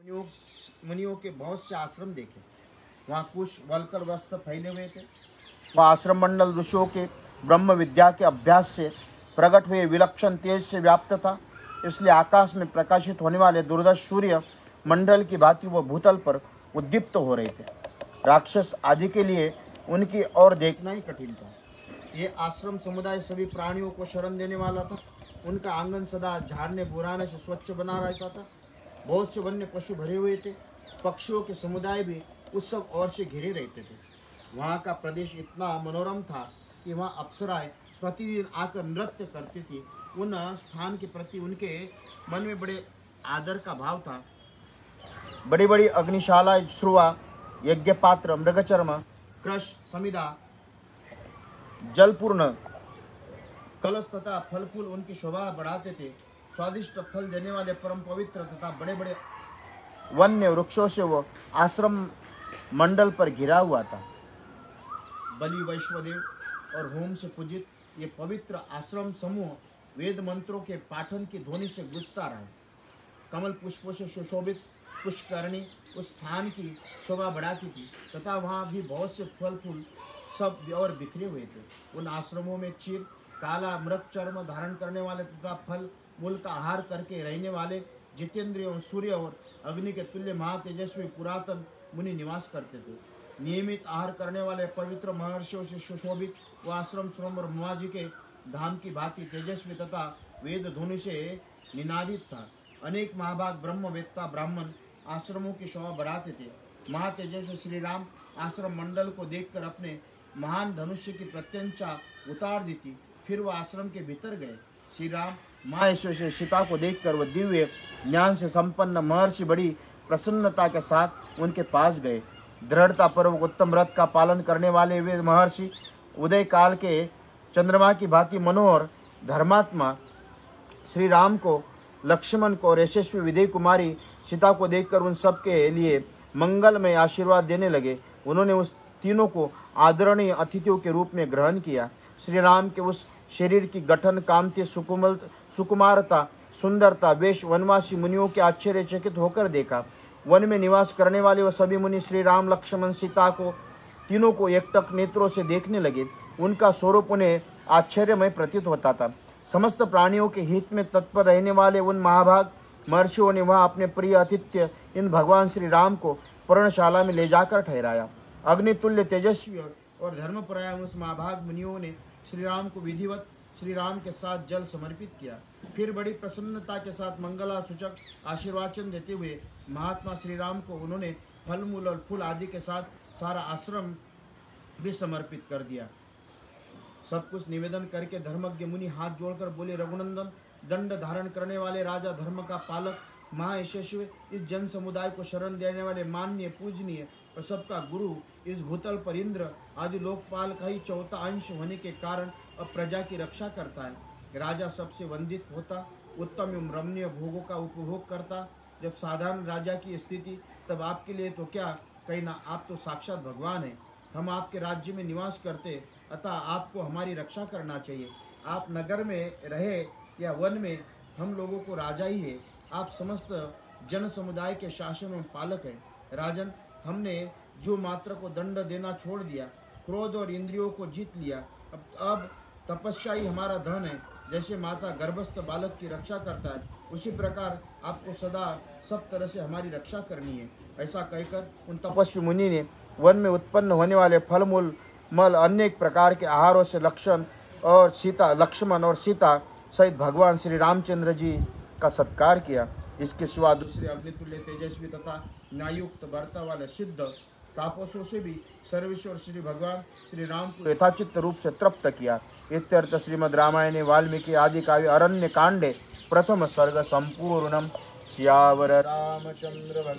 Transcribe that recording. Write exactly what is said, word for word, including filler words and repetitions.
मुनियों मुनियों के बहुत से आश्रम देखे। वहाँ कुश वलकर वस्त्र फैले हुए थे। वह आश्रम मंडल ऋषियों के ब्रह्म विद्या के अभ्यास से प्रकट हुए विलक्षण तेज से व्याप्त था। इसलिए आकाश में प्रकाशित होने वाले दुर्दर्श सूर्य मंडल की भांति वो भूतल पर उद्दीप्त हो रहे थे। राक्षस आदि के लिए उनकी ओर देखना ही कठिन था। ये आश्रम समुदाय सभी प्राणियों को शरण देने वाला था। उनका आंगन सदा झाड़ने बुराने से स्वच्छ बना रहता था। बहुत से वन्य पशु भरे हुए थे। पक्षियों के समुदाय भी उस सब ओर से घिरे रहते थे। वहाँ का प्रदेश इतना मनोरम था कि वहाँ अप्सराएं प्रतिदिन आकर नृत्य करती थी। उन स्थान के प्रति उनके मन में बड़े आदर का भाव था। बड़ी बड़ी अग्निशाला, श्रुवा, यज्ञ पात्र, मृगचर्म, कृष, समिधा, जलपूर्ण कलश तथा फल फूल उनकी शोभा बढ़ाते थे। स्वादिष्ट फल देने वाले परम पवित्र तथा बड़े बड़े वन्य वृक्षों से वो आश्रम मंडल पर घिरा हुआ था। बलि, वैश्वदेव और होम से पूजित ये पवित्र आश्रम समूह वेद मंत्रों के पाठन की ध्वनि से गूंजता रहा। कमल पुष्पों से सुशोभित पुष्करणी उस स्थान की शोभा बढ़ाती थी तथा वहाँ भी बहुत से फल फूल सब और बिखरे हुए थे। उन आश्रमों में चीर, काला मृग चर्म धारण करने वाले तथा फल मूल का आहार करके रहने वाले जितेंद्रियों, सूर्य और अग्नि के तुल्य महातेजस्वी पुरातन मुनि निवास करते थे। नियमित आहार करने वाले पवित्र महर्षियों से सुशोभित वो आश्रम स्वयं ब्रह्माजी के धाम की भांति तेजस्वी तथा वेद ध्वनि से निनादित था। अनेक महाभाग ब्रह्मवेत्ता ब्राह्मण आश्रमों की शोभा बढ़ाते थे। महातेजस्वी श्री राम आश्रम मंडल को देखकर अपने महान धनुष्य की प्रत्यंचा उतार दी थी। फिर वह आश्रम के भीतर गए। श्री राम महेश्वर से सीता को देखकर वह दिव्य ज्ञान से संपन्न महर्षि बड़ी प्रसन्नता के साथ उनके पास गए। दृढ़ता पूर्वक उत्तम व्रत का पालन करने वाले वे महर्षि उदय काल के चंद्रमा की भांति मनोहर धर्मात्मा श्री राम को, लक्ष्मण को और यशस्वी विदेह कुमारी सीता को देखकर उन सब के लिए मंगलमय आशीर्वाद देने लगे। उन्होंने उस तीनों को आदरणीय अतिथियों के रूप में ग्रहण किया। श्री राम के उस शरीर की गठन, कांति, सुकुमल सुकुमारता, सुंदरता, वेश वनवासी मुनियों के आश्चर्यचकित होकर देखा। वन में निवास करने वाले वह सभी मुनि श्री राम, लक्ष्मण, सीता को तीनों को एकटक नेत्रों से देखने लगे। उनका स्वरूप उन्हें आश्चर्यमय प्रतीत होता था। समस्त प्राणियों के हित में तत्पर रहने वाले उन महाभाग महर्षियों ने वहाँ अपने प्रिय आतिथ्य इन भगवान श्री राम को पर्णशाला में ले जाकर ठहराया। अग्नितुल्य तेजस्वी और धर्मपरायण उस महाभाग मुनियों ने श्री राम को विधिवत श्री राम के साथ जल समर्पित किया। फिर बड़ी प्रसन्नता के साथ मंगला सूचक आशीर्वाचन देते हुए महात्मा श्री राम को उन्होंने फल मूल और फूल आदि के साथ सारा आश्रम भी समर्पित कर दिया। सब कुछ निवेदन करके धर्मज्ञ मुनि हाथ जोड़कर बोले, रघुनंदन, दंड धारण करने वाले राजा, धर्म का पालक, महायशस्वी, इस जन समुदाय को शरण देने वाले मान्य, पूजनीय और सबका गुरु, इस भूतल पर इंद्र आदि लोकपाल का ही चौथा अंश होने के कारण अब प्रजा की रक्षा करता है। राजा सबसे वंदित होता, उत्तम एवं रमणीय भोगों का उपभोग करता। जब साधारण राजा की स्थिति, तब आपके लिए तो क्या कहना, आप तो साक्षात भगवान हैं। हम आपके राज्य में निवास करते, अतः आपको हमारी रक्षा करना चाहिए। आप नगर में रहे या वन में, हम लोगों को राजा ही है। आप समस्त जन समुदाय के शासन में पालक हैं। राजन, हमने जो मात्र को दंड देना छोड़ दिया, क्रोध और इंद्रियों को जीत लिया। अब अब तपस्या ही हमारा धन है। जैसे माता गर्भस्थ बालक की रक्षा करता है, उसी प्रकार आपको सदा सब तरह से हमारी रक्षा करनी है। ऐसा कहकर उन तपस्वी मुनि ने वन में उत्पन्न होने वाले फल मूल मल अनेक प्रकार के आहारों से लक्षण और सीता लक्ष्मण और सीता सहित भगवान श्री रामचंद्र जी का सत्कार किया। इसके सिवा दूसरे अग्नितुल्य तेजस्वी तथा न्यायुक्त वार्ता वाले सिद्ध तापसों से भी सर्वेश्वर श्री भगवान श्री राम को यथाचित रूप से तृप्त किया। इत्यर्थ श्रीमद् रामायणे वाल्मीकि आदि काव्य अरण्य कांडे प्रथम सर्ग संपूर्णम। सियावर रामचंद्र